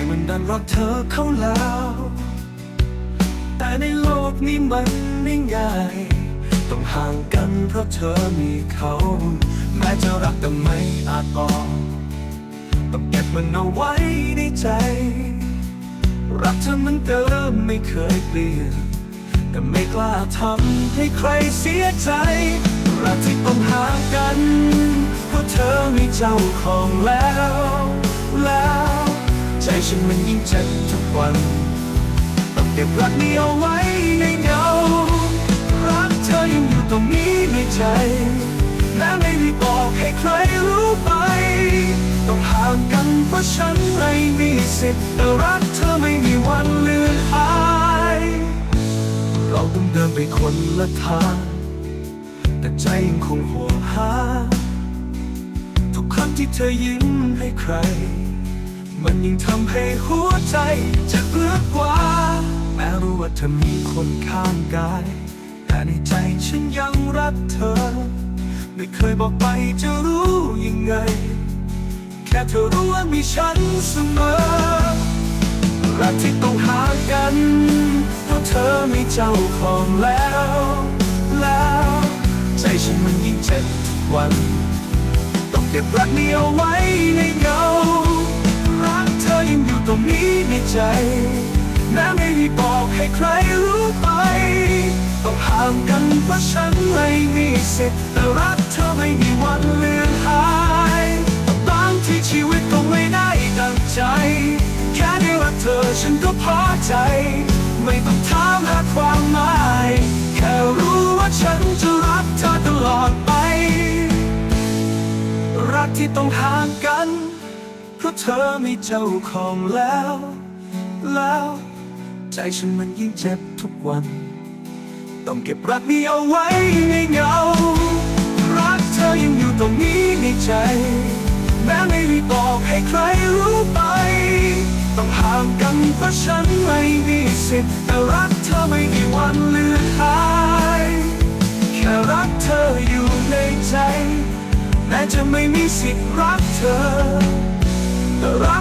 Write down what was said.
มันดันรักเธอเข้าแล้วแต่ในโลกนี้มันไม่ง่ายต้องห่างกันเพราะเธอมีเขาแม้จะรักแต่ไม่อาจบอกต้องเก็บมันเอาไว้ในใจรักเธอเหมือนเดิมไม่เคยเปลี่ยนแต่ไม่กล้าทำให้ใครเสียใจรักที่ต้องห่างกันเพราะเธอมีเจ้าของแล้วใจฉันมันยิ่งเจ็บทุกวันต้องเก็บรักนี้เอาไว้ในเงารักเธอยังอยู่ตรงนี้ในใจแม้ไม่ได้บอกให้ใครรู้ไปต้องห่างกันเพราะฉันไม่มีสิทธิ์แต่รักเธอไม่มีวันเลือนหายเราต้องเดินไปคนละทางแต่ใจยังคงห่วงหาทุกครั้งที่เธอยิ้มให้ใครมันยิ่งทำให้หัวใจเจ็บเหลือกว่าแม้รู้ว่าเธอมีคนข้างกายแต่ในใจฉันยังรักเธอไม่เคยบอกไปจะรู้ยังไงแค่เธอรู้ว่ามีฉันเสมอรักที่ต้องห่างกันเพราะเธอมีเจ้าของแล้วใจฉันมันยิ่งเจ็บทุกวันต้องเก็บรักนี้เอาไว้ในเงารักเธอยังอยู่ตรงนี้ในใจแม้ไม่ได้บอกให้ใครรู้ไปต้องห่างกันเพราะฉันไม่มีสิทธิ์แต่รักเธอไม่มีวันเลือนหายบางที่ชีวิตก็ไม่ได้ดังใจแค่ได้รักเธอฉันก็พอใจไม่ต้องถามหาความหมายแค่รู้ว่าฉันจะรักเธอตลอดไปรักที่ต้องห่างกันเพราะเธอมีเจ้าของแล้วใจฉันมันยิ่งเจ็บทุกวันต้องเก็บรักนี้เอาไว้ในเงารักเธอยังอยู่ตรงนี้ในใจแม้ไม่ได้บอกให้ใครรู้ไปต้องห่างกันเพราะฉันไม่มีสิทธิ์แต่รักเธอไม่มีวันเลือนหายแค่รักเธออยู่ในใจแม้จะไม่มีสิทธิ์รักเธอแต่รัก